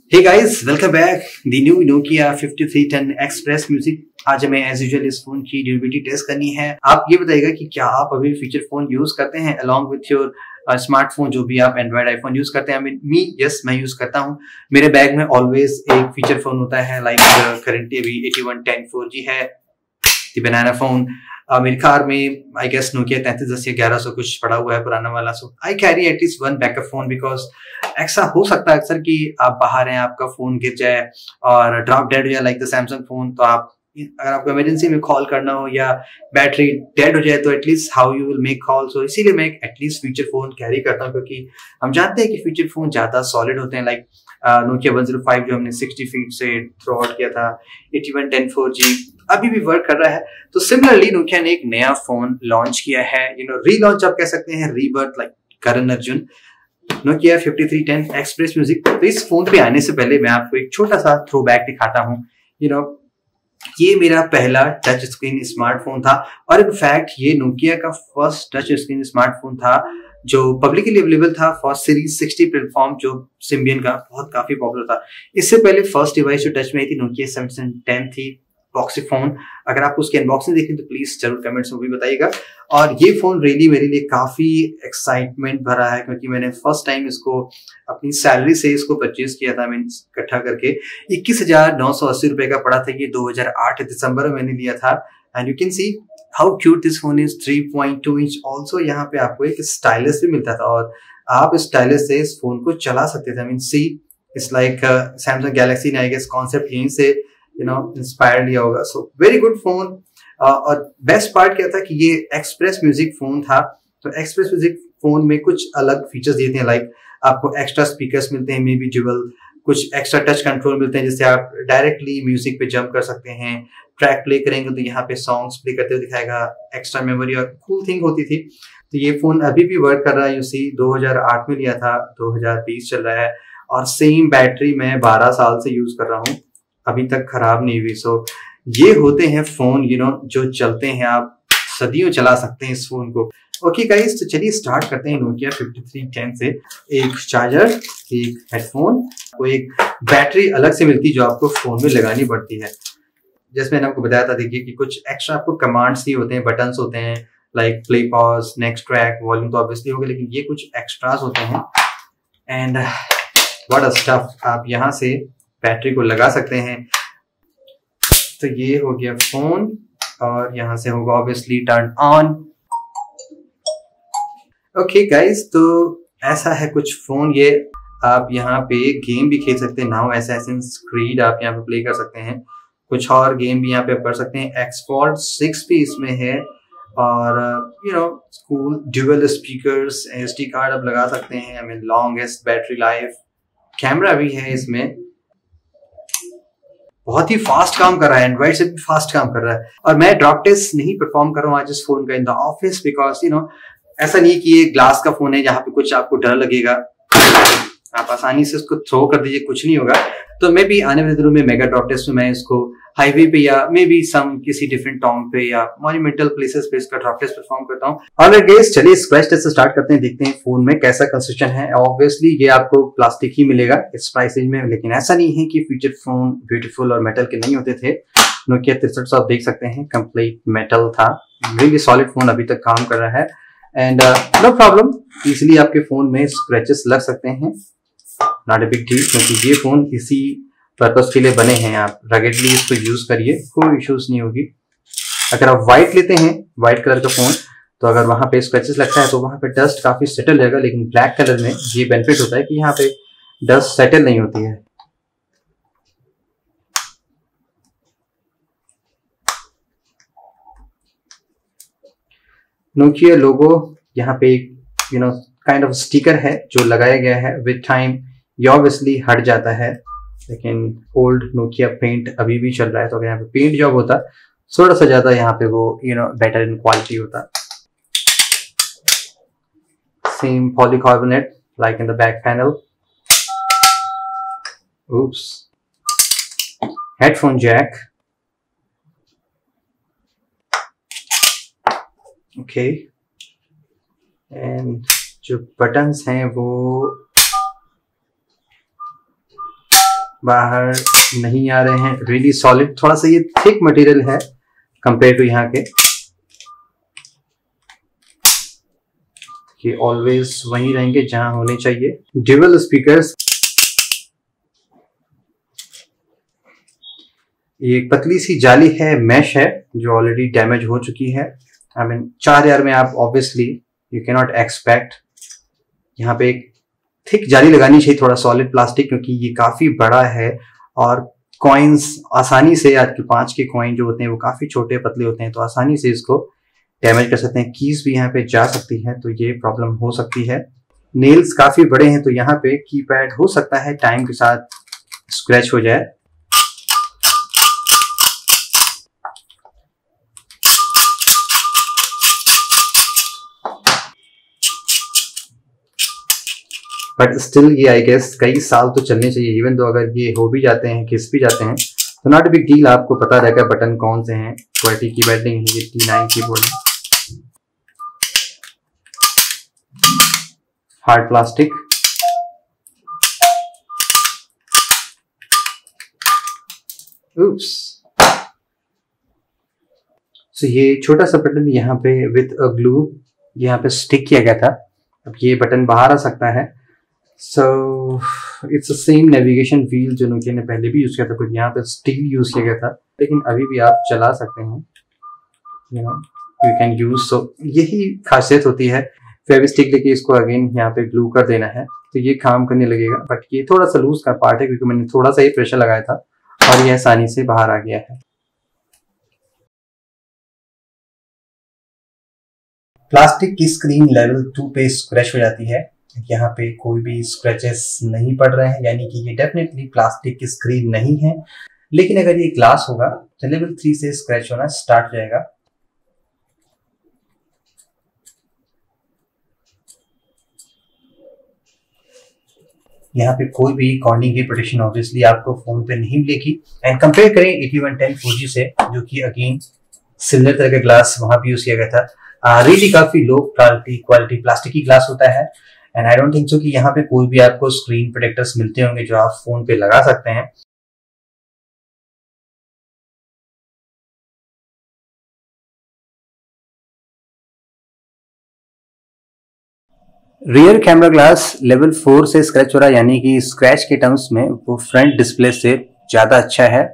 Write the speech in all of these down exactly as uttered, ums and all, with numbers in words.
Hey guys, welcome back. The new Nokia fifty three ten Express Music. आज हमें as usual इस phone की durability test करनी है। आप ये बताइएगा कि क्या आप अभी फीचर फोन यूज करते हैं अलॉन्ग विथ योर स्मार्टफोन, जो भी आप एंड्रॉइड आईफोन यूज करते हैं। मी यस मैं यूज करता हूँ। मेरे बैग में ऑलवेज एक फीचर फोन होता है, लाइक करेंटली अभी eighty one ten four G है, द बनाना फोन। Uh, मेरी कार में आई गेस नोकिया तैंतीस दस या ग्यारह सौ कुछ पड़ा हुआ है पुराना वाला। So I carry at least one backup phone, because ऐसा हो सकता है अक्सर कि आप बाहर हैं, आपका फोन गिर जाए और ड्रॉप डेड हो जाए लाइक द सैमसंग फोन। तो आप अगर आपको इमरजेंसी में कॉल करना हो या बैटरी डेड हो जाए तो at least how you will make call. So इसीलिए मैं एटलीस्ट फीचर फोन कैरी करता हूँ, क्योंकि हम जानते हैं कि फीचर फोन ज्यादा सॉलिड होते हैं। Like Nokia one zero five जो हमने सिक्सटी फीट से थ्रो आउट किया था, eighty one ten four G अभी भी वर्क कर रहा है। तो सिमिलरली नोकिया ने एक नया फोन लॉन्च किया है, यू नो रीलॉन्च आप कह सकते हैं, rebirth like Karan Arjun, Nokia fifty three ten express music. तो इस फोन पे आने से पहले मैं आपको एक छोटा सा थ्रो बैक दिखाता हूँ। यू नो ये मेरा पहला टच स्क्रीन स्मार्टफोन था, और इनफैक्ट ये नोकिया का फर्स्ट टच स्क्रीन स्मार्टफोन था जो पब्लिकली अवेलेबल था फॉर सीरीज सिक्सटी प्लेटफॉर्म, जो सिम्बियन का बहुत काफी पॉपुलर था। इससे पहले फर्स्ट डिवाइस जो टच में आई थी नोकिया सेवन टेन थी, बॉक्सी फोन। अगर आप उसकी अनबॉक्सिंग देखें तो प्लीज जरूर कमेंट्स में भी बताइएगा। और ये फोन रियली मेरे लिए काफी एक्साइटमेंट भरा है, क्योंकि मैंने फर्स्ट टाइम इसको अपनी सैलरी से इसको परचेज किया था, मीन इकट्ठा करके इक्कीस हजार नौ सौ अस्सी रुपए का पड़ा था। ये दो हजार आठ दिसंबर में मैंने लिया था। And you can see how cute this phone is, three point two inch. Also यहाँ पे आपको एक स्टाइलस भी मिलता था, और आप इस स्टाइलस से इस फोन को चला सकते थे। I mean see it's like Samsung Galaxy ने आई गेस कॉन्सेप्ट यहीं से यू नो इंस्पायर लिया होगा। So very good phone. और बेस्ट पार्ट क्या था कि ये एक्सप्रेस म्यूजिक फोन था। तो एक्सप्रेस म्यूजिक फोन में कुछ अलग फीचर्स देते हैं, लाइक आपको एक्स्ट्रा स्पीकर्स मिलते हैं, मे बी ड्यूअल, कुछ एक्स्ट्रा टच कंट्रोल मिलते हैं, जिससे आप डायरेक्टली म्यूजिक पे जंप कर सकते हैं। ट्रैक प्ले करेंगे तो यहाँ पे सॉन्ग्स प्ले करते हुए दिखाएगा। एक्स्ट्रा मेमोरी और कूल थिंग होती थी। तो ये फोन अभी भी वर्क कर रहा है। यू सी दो हजार आठ में लिया था, दो हजार बीस चल रहा है, और सेम बैटरी मैं बारह साल से यूज कर रहा हूँ, अभी तक खराब नहीं हुई। सो ये होते हैं फोन यू नो जो चलते हैं, आप सदियों चला सकते हैं इस फोन को। ओके गाइस, तो चलिए स्टार्ट करते हैं नोकिया फिफ्टी थ्री टेन से। एक चार्जर, एक हेडफोन, को एक बैटरी अलग से मिलती है जो आपको फोन में लगानी पड़ती है। जैसे मैंने आपको बताया था, देखिए कि कुछ एक्स्ट्रा आपको कमांड्स नहीं होते हैं, बटन्स होते हैं, like play pause, next track, volume तो ऑब्वियसली होगा, लेकिन ये कुछ एक्स्ट्रास होते हैं। एंड व्हाट अ स्टफ, आप यहाँ से बैटरी को लगा सकते हैं। तो ये हो गया फोन, और यहां से होगा obviously turn on. Okay guys, तो ऐसा है कुछ फोन। ये आप यहाँ पे गेम भी खेल सकते हैं, नाउ असैसिन्स क्रीड आप यहाँ पे प्ले कर सकते हैं। कुछ और गेम भी यहाँ पे कर सकते हैं। एक्सफोर्ड सिक्स भी इसमें है, और you know cool dual speakers, SD card आप लगा सकते हैं। I mean longest battery life, camera भी है इसमें, बहुत ही फास्ट काम कर रहा है, एंड्रॉइड से भी फास्ट काम कर रहा है। और मैं ड्रॉप टेस्ट नहीं परफॉर्म कर रहा हूँ आज इस फोन का in the office, because you know ऐसा नहीं कि ये ग्लास का फोन है जहां पे कुछ आपको डर लगेगा, आप आसानी से उसको थ्रो कर दीजिए, कुछ नहीं होगा। तो मैं भी आने वाले दिनों में मेगा ड्रॉप टेस्ट में मैं इसको हाईवे पे या मे बी सम किसी डिफरेंट टाउन पे या मॉन्यूमेंटल प्लेसेस पे इसका ड्रॉप टेस्ट परफॉर्म करता हूँ। और गाइस चलिए स्क्रैच टेस्ट से स्टार्ट करते हैं, देखते हैं फोन में कैसा कंस्ट्रक्शन है। ऑब्वियसली ये आपको प्लास्टिक ही मिलेगा इस प्राइस रेंज में, लेकिन ऐसा नहीं है कि फीचर फोन ब्यूटीफुल और मेटल के नहीं होते थे। नोकिया तिरसठ सौ आप देख सकते हैं, कंप्लीट मेटल था, रियली सॉलिड फोन, अभी तक काम कर रहा है। एंड नो प्रॉब्लम, इजिली आपके फोन में स्क्रैचेस लग सकते हैं, नॉट ए बिग डील, क्योंकि ये फोन इसी पर्पस के लिए बने हैं। आप रगेडली इसको यूज करिए, कोई इश्यूज नहीं होगी। अगर आप व्हाइट लेते हैं, व्हाइट कलर का फोन, तो अगर वहां पे स्क्रैचेस लगता है तो वहां पे डस्ट काफी सेटल रहेगा, लेकिन ब्लैक कलर में ये बेनिफिट होता है कि यहाँ पे डस्ट सेटल नहीं होती है। नोकिया लोगो यहाँ पे एक you know kind of sticker है जो लगाया गया है। विद टाइम ये ऑब्वियसली हट जाता है, लेकिन ओल्ड नोकिया पेंट अभी भी चल रहा है। तो अगर यहाँ पे पेंट जॉब होता थोड़ा सा ज्यादा, यहाँ पे वो you know better in quality होता। Same polycarbonate like in the back panel. oops headphone jack, okay, and जो बटन्स हैं वो बाहर नहीं आ रहे हैं। रियली सॉलिड, थोड़ा सा ये थिक मटेरियल है कंपेयर टू यहाँ के। ये ऑलवेज वहीं रहेंगे जहां होने चाहिए। ड्यूअल स्पीकर्स, ये एक पतली सी जाली है, मैश है, जो ऑलरेडी डैमेज हो चुकी है। आई मीन चार हजार में आप obviously you can not expect. यहाँ पे एक थिक जाली लगानी चाहिए, थोड़ा सॉलिड प्लास्टिक, क्योंकि ये काफी बड़ा है और कॉइन्स आसानी से, आज के पांच के कॉइन जो होते हैं वो काफी छोटे पतले होते हैं, तो आसानी से इसको डैमेज कर सकते हैं। कीज भी यहाँ पे जा सकती है, तो ये प्रॉब्लम हो सकती है। नेल्स काफी बड़े हैं, तो यहाँ पे कीपैड हो सकता है टाइम के साथ स्क्रैच हो जाए। बट स्टिल ये आई गेस कई साल तो चलने चाहिए। इवन तो अगर ये हो भी जाते हैं, घिस भी जाते हैं, तो नॉट बिग डील। आपको पता रहेगा बटन कौन से हैं। क्वालिटी कीपैड नहीं है, ये टी नाइन कीबोर्ड है, हार्ड प्लास्टिक। उप्स। सो ये छोटा सा बटन यहाँ पे विथ अ ग्लू यहाँ पे स्टिक किया गया था। अब ये बटन बाहर आ सकता है। So it's same navigation wheel जो नोकिया ने पहले भी यूज किया था, बट यहाँ पे स्टील यूज किया गया था, लेकिन अभी भी आप चला सकते हैं, you know you can use. So यही खासियत होती है। फेविस्टिक लेके इसको अगेन यहाँ पे ग्लू कर देना है, तो ये काम करने लगेगा। बट ये थोड़ा सा लूज का पार्ट है, क्योंकि मैंने थोड़ा सा ही प्रेशर लगाया था और ये आसानी से बाहर आ गया है। प्लास्टिक की स्क्रीन लेवल टू पे स्क्रैच हो जाती है। यहाँ पे कोई भी स्क्रैचेस नहीं पड़ रहे हैं, यानी कि ये डेफिनेटली प्लास्टिक की स्क्रीन नहीं है। लेकिन अगर ये ग्लास होगा तो लेवल थ्री से स्क्रैच होना स्टार्ट हो जाएगा। यहाँ पे कोई भी कॉर्निंग की प्रोटेक्शन ऑब्वियसली आपको फोन पे नहीं मिलेगी। एंड कंपेयर करें eighty one ten four G से, जो कि अगेन सिमिलर तरह का ग्लास वहां भी यूज किया गया था। रियली काफी लो क्वालिटी क्वालिटी प्लास्टिक की ग्लास होता है। And I don't think so कि यहाँ पे कोई भी आपको स्क्रीन प्रोटेक्टर्स मिलते होंगे जो आप फोन पे लगा सकते हैं। Rear camera glass level four से स्क्रैच हो रहा है, यानी कि स्क्रैच के टर्म्स में वो फ्रंट डिस्प्ले से ज्यादा अच्छा है।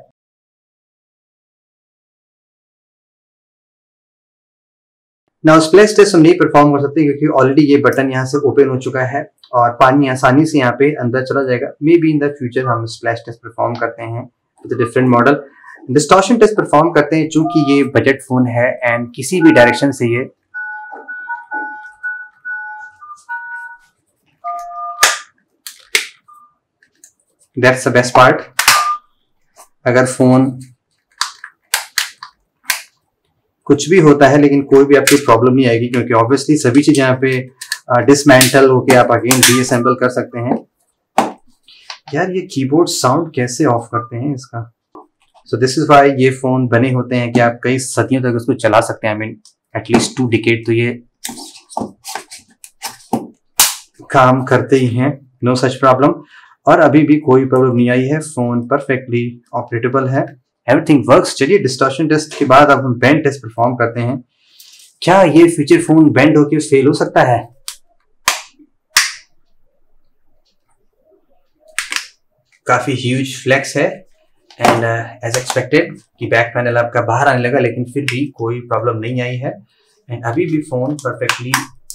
ना स्प्लैश टेस्ट हम नहीं परफॉर्म कर सकते, क्योंकि ऑलरेडी ये बटन यहाँ से ओपन हो चुका है और पानी आसानी से यहाँ पे अंदर चला जाएगा। Maybe in the future हम स्प्लैश टेस्ट परफॉर्म करते हैं with different model. Distortion test perform करते हैं, चूंकि ये बजट फोन है एंड किसी भी डायरेक्शन से ये दैट्स द बेस्ट पार्ट। अगर फोन कुछ भी होता है, लेकिन कोई भी आपकी प्रॉब्लम नहीं आएगी, क्योंकि ऑब्वियसली सभी चीज यहाँ पे डिसमेंटल होके आप अगेन रीअसेंबल कर सकते हैं। यार ये कीबोर्ड साउंड कैसे ऑफ करते हैं इसका? सो दिस इज व्हाई ये फोन बने होते हैं कि आप कई सदियों तक उसको चला सकते हैं। I mean at least two decade तो ये काम करते ही हैं, नो सच प्रॉब्लम। और अभी भी कोई प्रॉब्लम नहीं आई है, फोन परफेक्टली ऑपरेटेबल है, एवरीथिंग वर्क्स। चलिए डिस्टॉर्शन टेस्ट के बाद अब हम बेंड टेस्ट परफॉर्म करते हैं। क्या ये फीचर फोन बेंड होके फेल हो सकता है? काफी ह्यूज फ्लेक्स है एंड एज एक्सपेक्टेड कि बैक पैनल आपका बाहर आने लगा, लेकिन फिर भी कोई प्रॉब्लम नहीं आई है एंड अभी भी फोन परफेक्टली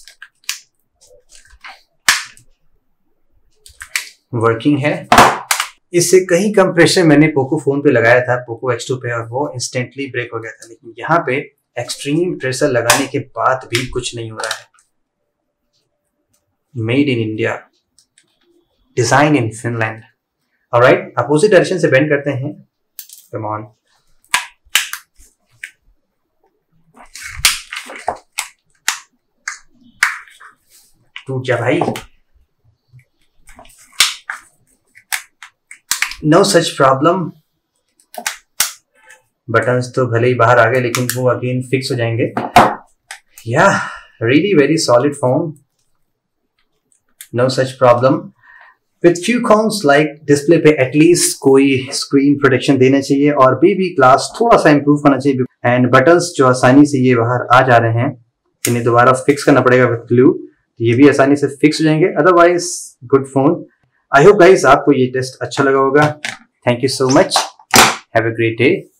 वर्किंग है। इससे कहीं कम प्रेशर मैंने पोको फोन पे लगाया था, पोको एक्स टू पे, और वो इंस्टेंटली ब्रेक हो गया था। लेकिन यहाँ पे एक्सट्रीम प्रेशर लगाने के बाद भी कुछ नहीं हो रहा है। Made in India, design in Finland. Alright, opposite direction से बेंड करते हैं। कम ऑन, टूट जा भाई। No such problem. बटन्स तो भले ही बाहर आ गए, लेकिन वो अगेन फिक्स हो जाएंगे। या really very solid phone, no such problem. With few cons like display पे एटलीस्ट कोई स्क्रीन प्रोटेक्शन देना चाहिए और बेबी ग्लास थोड़ा सा इंप्रूव करना चाहिए एंड बटन्स जो आसानी से ये बाहर आ जा रहे हैं इन्हें दोबारा फिक्स करना पड़ेगा विथ ग्लू, ये भी आसानी से फिक्स हो जाएंगे। Otherwise good phone. I hope guys आपको ये टेस्ट अच्छा लगा होगा। Thank you so much, have a great day.